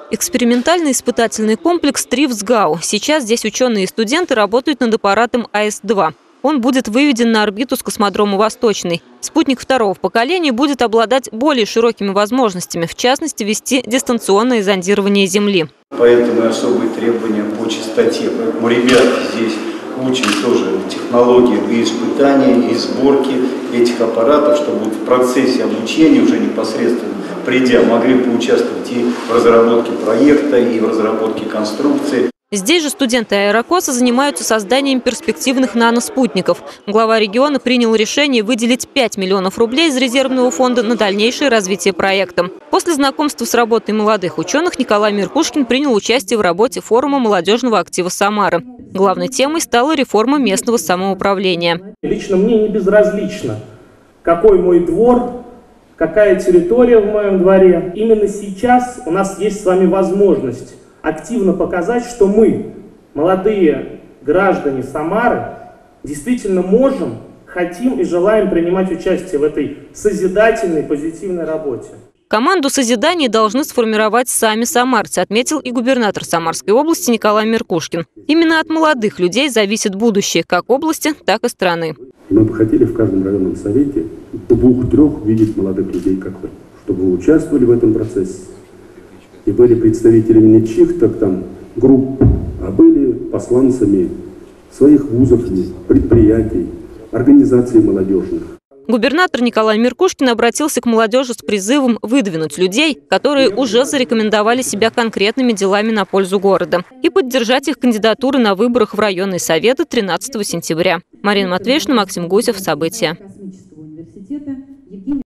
Экспериментальный испытательный комплекс «Тривсгау». Сейчас здесь ученые и студенты работают над аппаратом АС-2. Он будет выведен на орбиту с космодрома «Восточный». Спутник второго поколения будет обладать более широкими возможностями, в частности, вести дистанционное зондирование Земли. Поэтому особые требования по частоте. Поэтому ребята здесь учат тоже технологии и испытания, и сборки этих аппаратов, чтобы в процессе обучения уже непосредственно придя, могли поучаствовать и в разработке проекта, и в разработке конструкции. Здесь же студенты аэрокоса занимаются созданием перспективных наноспутников. Глава региона принял решение выделить 5 миллионов рублей из резервного фонда на дальнейшее развитие проекта. После знакомства с работой молодых ученых Николай Меркушкин принял участие в работе форума молодежного актива Самары. Главной темой стала реформа местного самоуправления. Лично мне не безразлично, какой мой двор, какая территория в моем дворе. Именно сейчас у нас есть с вами возможность активно показать, что мы, молодые граждане Самары, действительно можем, хотим и желаем принимать участие в этой созидательной, позитивной работе. Команду созидания должны сформировать сами самарцы, отметил и губернатор Самарской области Николай Меркушкин. Именно от молодых людей зависит будущее как области, так и страны. Мы бы хотели в каждом районном совете 2-3 видеть молодых людей, как вы, чтобы вы участвовали в этом процессе. И были представителями не чьих-то там групп, а были посланцами своих вузов, предприятий, организаций молодежных. Губернатор Николай Меркушкин обратился к молодежи с призывом выдвинуть людей, которые уже зарекомендовали себя конкретными делами на пользу города, и поддержать их кандидатуры на выборах в районные советы 13 сентября. Марина Матвеевна, Максим Гусев. События.